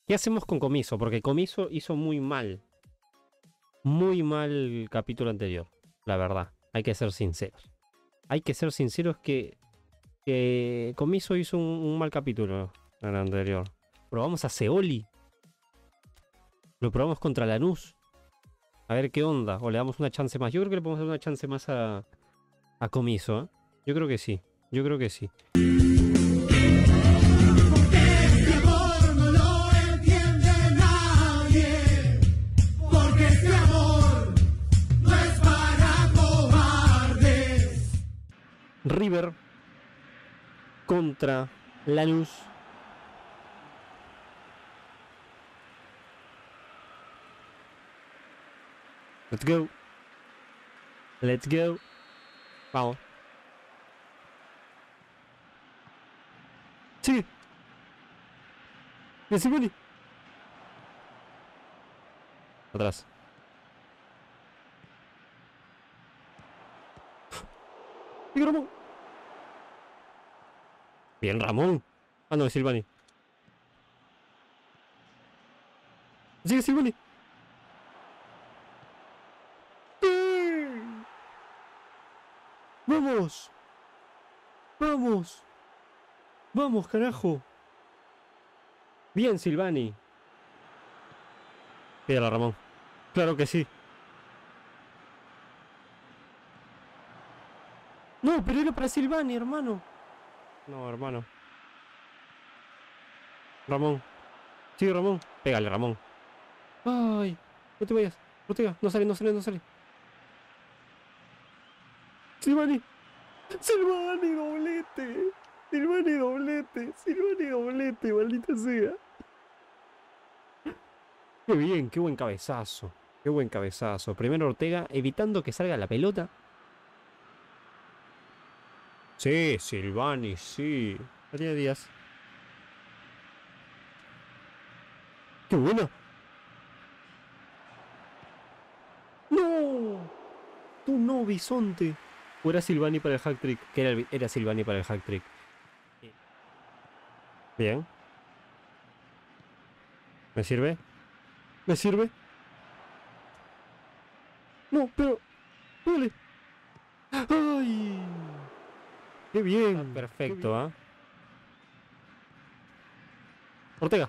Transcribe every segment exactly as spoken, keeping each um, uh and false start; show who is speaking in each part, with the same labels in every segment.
Speaker 1: ¿Qué hacemos con Comiso? Porque Comiso hizo muy mal. Muy mal el capítulo anterior. La verdad. Hay que ser sinceros. Hay que ser sinceros que, que Comiso hizo un, un mal capítulo en el anterior. Probamos a Seoli. Lo probamos contra Lanús. A ver qué onda. O le damos una chance más. Yo creo que le podemos dar una chance más a, a Comiso, ¿eh? Yo creo que sí. Yo creo que sí. River contra Lanús. Let's go. Let's go. Vamos. Sigue. Sigue. Atrás. Sigue Ramón. Bien, Ramón. Ah, no, es Silvani. Sigue Silvani. ¡Vamos! ¡Vamos! ¡Vamos, carajo! Bien, Silvani. Pídala, Ramón. Claro que sí. No, pero era para Silvani, hermano. No, hermano. Ramón. Sí, Ramón. Pégale, Ramón. Ay, no te vayas. Ortega, no sale, no sale, no sale. Silvani. Silvani, doblete. Silvani, doblete. Silvani, doblete, maldita sea. Qué bien, qué buen cabezazo. Qué buen cabezazo. Primero Ortega, evitando que salga la pelota. Sí, Silvani, sí. María Díaz. ¡Qué bueno! ¡No! ¡Tú no, Bisonte! ¿O era Silvani para el hack trick? Que era, el, era Silvani para el hack trick. Bien. ¿Me sirve? ¿Me sirve? No, pero... ¡Vale! ¡Ay! ¡Qué bien! Ah, perfecto, ¿ah? ¿eh? Ortega.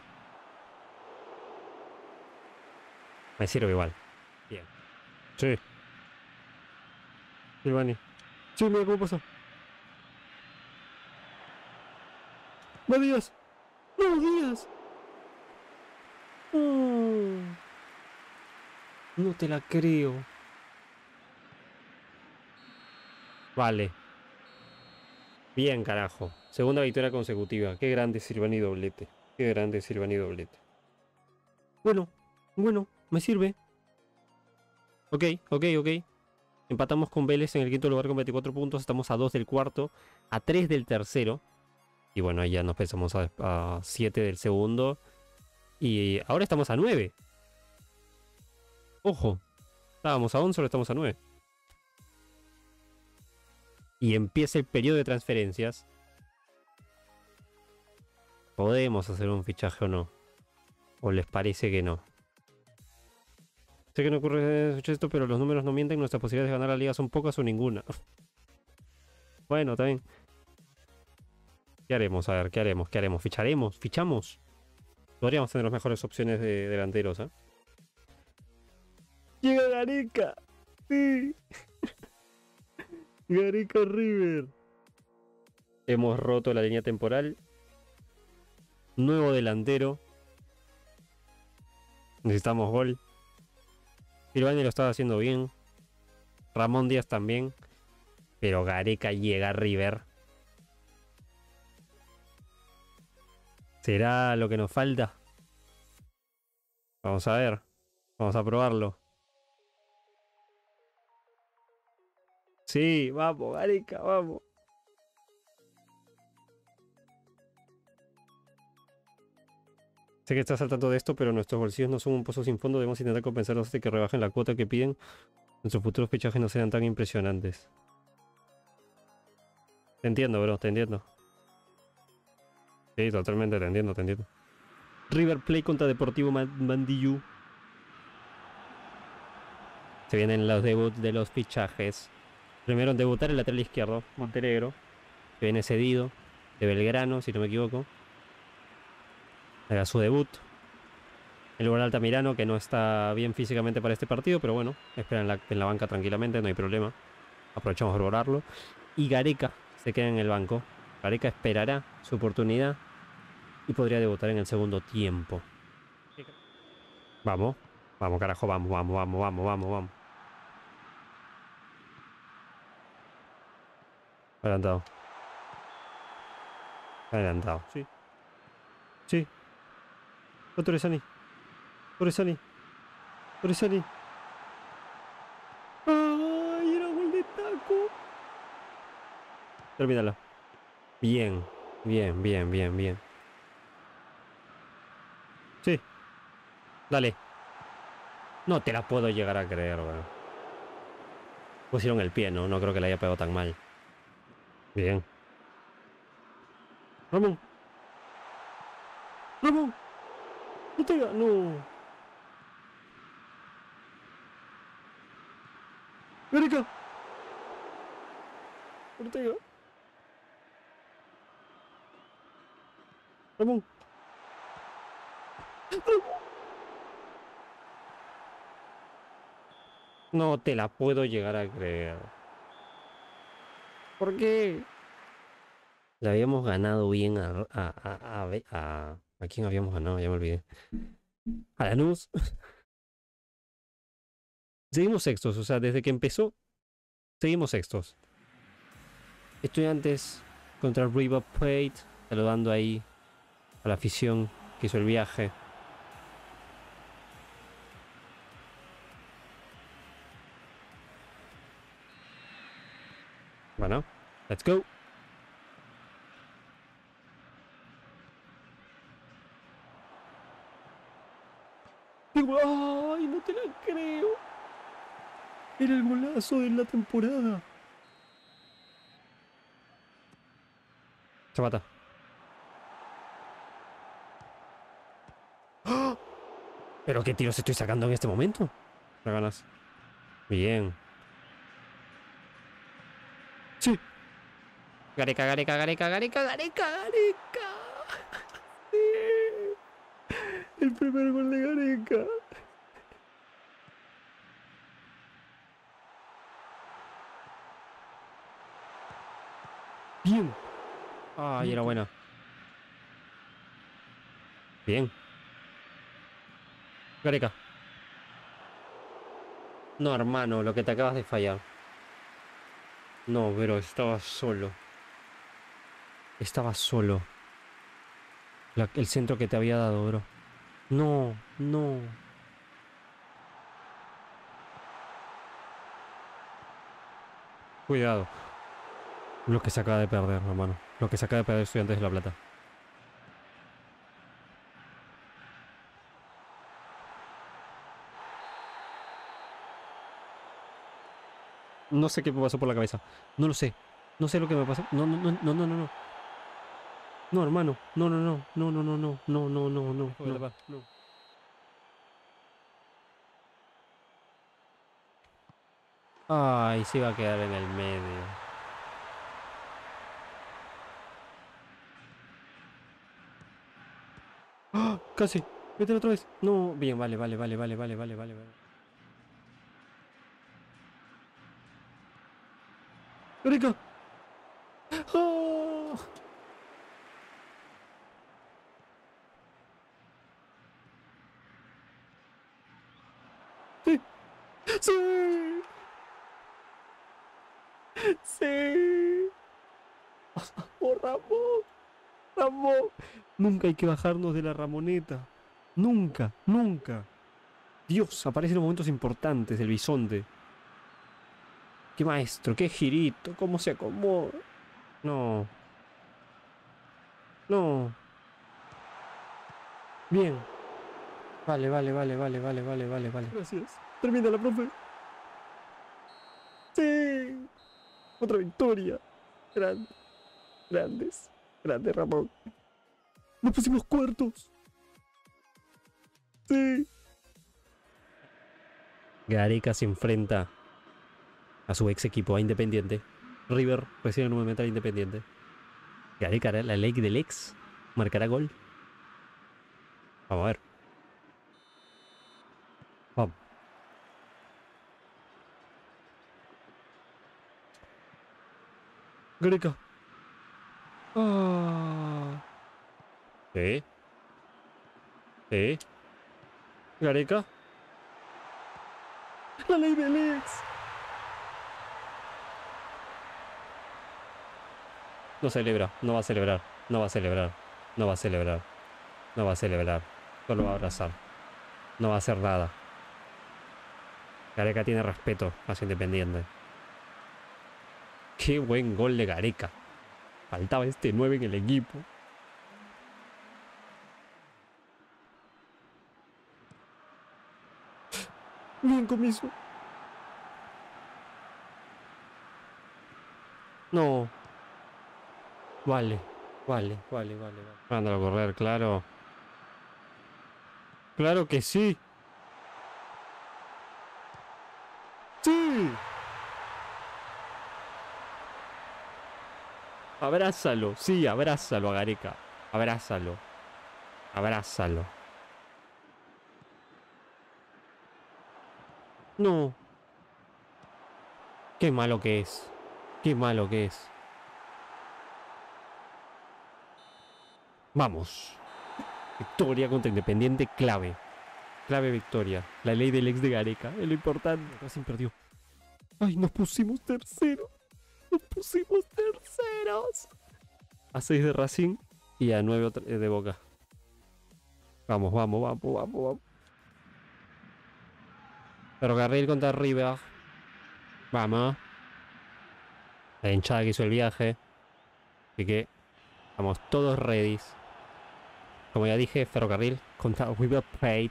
Speaker 1: Me sirve igual. Bien. Sí. Silvani. Sí, mira cómo pasó. ¡No, Díaz! ¡No, Díaz! Oh. No te la creo. Vale. Bien, carajo. Segunda victoria consecutiva. Qué grande Silvani doblete. Qué grande Silvani doblete. Bueno, bueno, me sirve. Ok, ok, ok. Empatamos con Vélez en el quinto lugar con veinticuatro puntos. Estamos a dos del cuarto, a tres del tercero. Y bueno, ahí ya nos pensamos a siete del segundo. Y ahora estamos a nueve. Ojo. Estábamos a once, ahora estamos a nueve. Y empieza el periodo de transferencias. ¿Podemos hacer un fichaje o no? ¿O les parece que no? Sé que no ocurre esto, pero los números no mienten. Nuestras posibilidades de ganar la liga son pocas o ninguna. Bueno, también. ¿Qué haremos? A ver, ¿qué haremos? ¿Qué haremos? ¿Ficharemos? ¿Fichamos? Podríamos tener las mejores opciones de delanteros, ¿eh? ¡Llega Gareca! ¡Sí! Gareca River. Hemos roto la línea temporal. Nuevo delantero. Necesitamos gol. Silvani lo estaba haciendo bien. Ramón Díaz también. Pero Gareca llega a River. ¿Será lo que nos falta? Vamos a ver. Vamos a probarlo. Sí, vamos, Gareca, vamos. Sé que estás al tanto de esto, pero nuestros bolsillos no son un pozo sin fondo. Debemos intentar compensarlos hasta que rebajen la cuota que piden. Nuestros futuros fichajes no sean tan impresionantes. Te entiendo, bro, te entiendo. Sí, totalmente te entiendo, te entiendo. River Plate contra Deportivo Mandiyú. Se vienen los debuts de los fichajes. Primero en debutar el lateral izquierdo, Montenegro. Que viene cedido de Belgrano, si no me equivoco. Haga su debut. El lugar Altamirano, que no está bien físicamente para este partido, pero bueno, espera en la, en la banca tranquilamente, no hay problema. Aprovechamos de borrarlo. Y Gareca se queda en el banco. Gareca esperará su oportunidad y podría debutar en el segundo tiempo. Vamos, vamos, carajo, vamos, vamos, vamos, vamos, vamos, vamos. Adelantado. Adelantado, sí. Sí. Torresani. Torresani. Torresani. ¡Ay! Era gol de taco. Termínala. Bien. Bien, bien, bien, bien. Sí. Dale. No te la puedo llegar a creer, weón. Pusieron el pie, ¿no? No creo que le haya pegado tan mal. Bien. Ramón. Ramón. Ortega. No. Gareca. Ortega. Ramón. No te la puedo llegar a creer. ¿Por qué? Le habíamos ganado bien a... ¿A, a, a, a, a quién habíamos ganado? Ya me olvidé. A Lanús. Seguimos sextos, o sea, desde que empezó, seguimos sextos. Estudiantes contra River Plate, saludando ahí a la afición que hizo el viaje. Bueno, let's go. ¡Ay, no te la creo! Era el golazo de la temporada. Zapata. ¡Oh! ¿Pero qué tiros estoy sacando en este momento? La ganas. Bien. Sí. Gareca, Gareca, Gareca, Gareca, Gareca, Gareca. Sí. El primer gol de Gareca. Bien. Ay, era buena. Bien. Gareca. No, hermano, lo que te acabas de fallar. No, pero estaba solo. Estaba solo. La- el centro que te había dado, bro. No, no. Cuidado. Lo que se acaba de perder, hermano. Lo que se acaba de perder Estudiantes de La Plata. No sé qué me pasó por la cabeza. No lo sé. No sé lo que me pasó. No, no, no, no, no, no, no. No, hermano. No, no, no. No, no, no, no. No, no, no, no. No, no. Ay, se iba a quedar en el medio. ¡Ah! Casi. Vete otra vez. No. Bien, vale, vale, vale, vale, vale, vale, vale, vale. ¡Gareca! ¡Ah! ¡Sí! ¡Sí! ¡Sí! ¡Oh, Ramón! ¡Ramón! Nunca hay que bajarnos de la Ramoneta. Nunca, nunca. Dios, aparece en los momentos importantes el bisonte. Qué maestro, qué girito, cómo se acomoda. No. No. Bien. Vale, vale, vale, vale, vale, vale, vale, vale. Gracias. Termina la profe. Sí. Otra victoria. Grande. Grandes. Grande, Ramón. Nos pusimos cuartos. Sí. Gareca se enfrenta a su ex equipo, a Independiente. River recibe nuevamente a Independiente. Gareca hará la ley del ex. Marcará gol. Vamos a ver. Vamos. Gareca. Ah. Sí. Sí. Gareca. La ley del ex. No celebra. No va a celebrar. No va a celebrar. No va a celebrar. No va a celebrar. Solo va a abrazar. No va a hacer nada. Gareca tiene respeto hacia Independiente. Qué buen gol de Gareca. Faltaba este nueve en el equipo. Bien, Comiso. No. Vale. Vale, vale, vale, vale. Mándalo a correr, claro. Claro que sí. ¡Sí! Abrázalo, sí, abrázalo a Gareca. Abrázalo. Abrázalo. No. Qué malo que es. Qué malo que es. Vamos. Victoria contra Independiente, clave. Clave victoria. La ley del ex de Gareca. Es lo importante. Racing perdió. Ay, nos pusimos terceros. Nos pusimos terceros. A seis de Racing y a nueve de Boca. Vamos, vamos, vamos, vamos, vamos. Ferrocarril contra River. Vamos. La hinchada que hizo el viaje. Así que estamos todos ready. Como ya dije, Ferrocarril contra River Plate.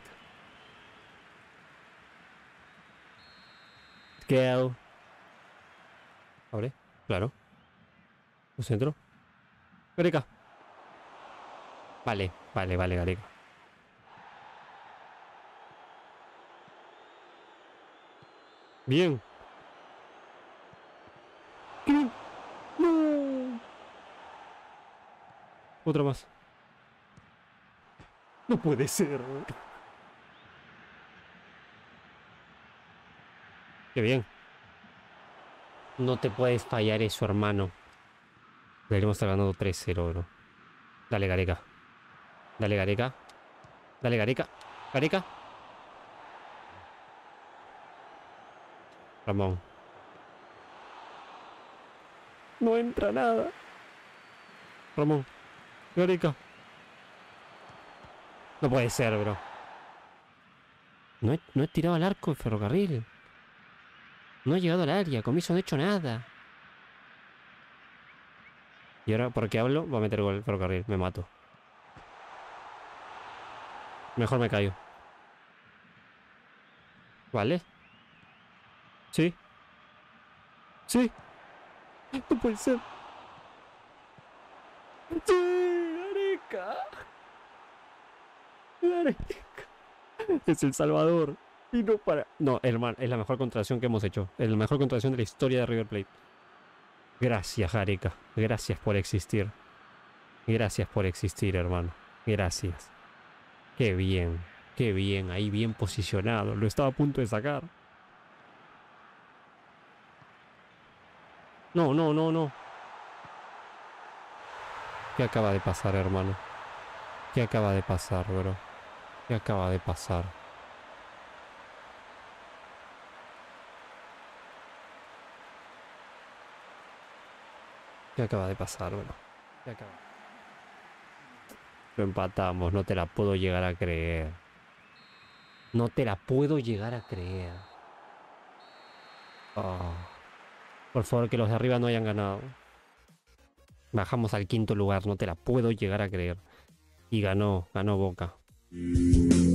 Speaker 1: Scale. Abre, claro. Un centro. Gareca. Vale, vale, vale, Gareca. Bien. ¡Bien! ¡No! Otra más. No puede ser. Qué bien. No te puedes fallar eso, hermano. Deberíamos estar ganando tres cero, bro. Dale, Gareca. Dale, Gareca. Dale, Gareca. Gareca. Ramón. No entra nada. Ramón. Gareca. No puede ser, bro. No he, no he tirado al arco de Ferrocarril. No he llegado al área. Comiso no he hecho nada. Y ahora, porque hablo, va a meter gol el Ferrocarril. Me mato. Mejor me callo. ¿Vale? ¿Sí? ¿Sí? No puede ser. ¡Sí! ¡Gareca! ¡Gareca! Es El Salvador. Y no para... No, hermano, es la mejor contratación que hemos hecho. Es la mejor contratación de la historia de River Plate. Gracias, Gareca. Gracias por existir. Gracias por existir, hermano. Gracias. Qué bien. Qué bien. Ahí bien posicionado. Lo estaba a punto de sacar. No, no, no, no. ¿Qué acaba de pasar, hermano? ¿Qué acaba de pasar, bro? ¿Qué acaba de pasar? ¿Qué acaba de pasar, bro? ¿Qué acaba? Lo empatamos. No te la puedo llegar a creer. No te la puedo llegar a creer. Oh. Por favor, que los de arriba no hayan ganado. Bajamos al quinto lugar. No te la puedo llegar a creer. Y ganó, ganó Boca.